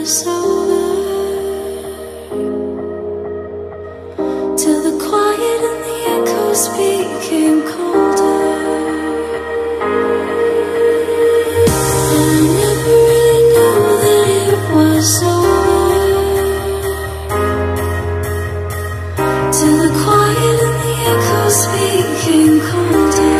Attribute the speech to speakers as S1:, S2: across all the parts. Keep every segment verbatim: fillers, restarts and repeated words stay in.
S1: was over, till the quiet and the echoes became colder. And I never really knew that it was over, till the quiet and the echoes became colder.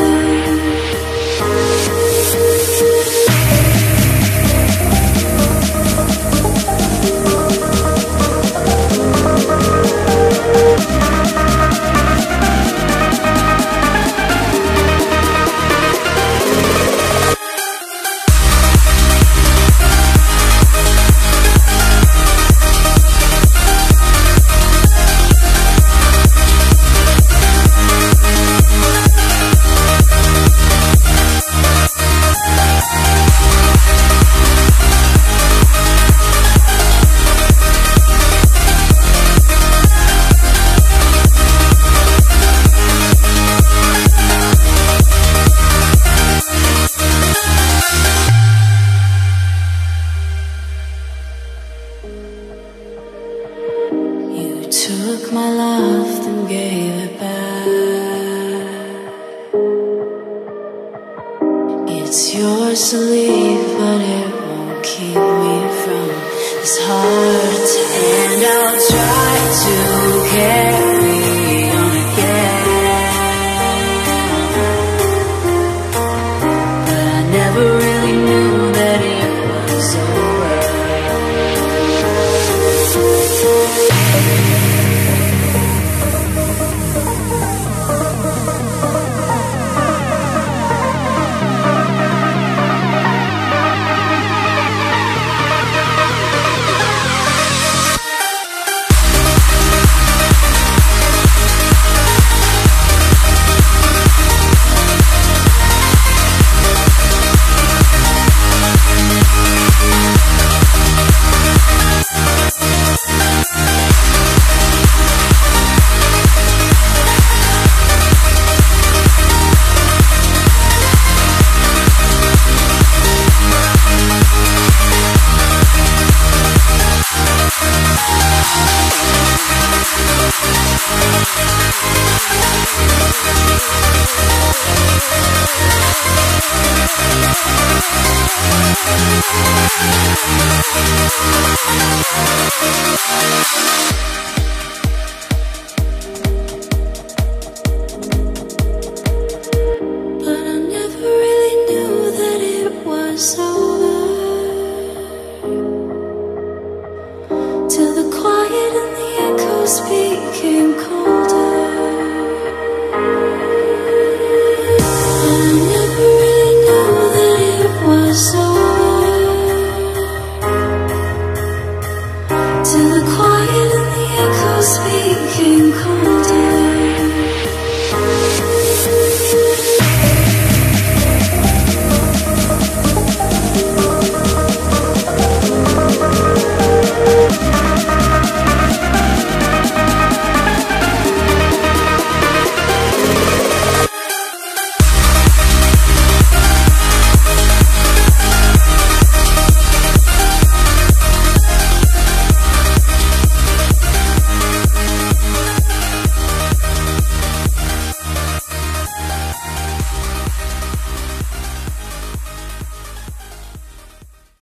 S1: Took my love, then gave it back. It's yours to leave, but it won't keep me from this heart. And I'll try to care.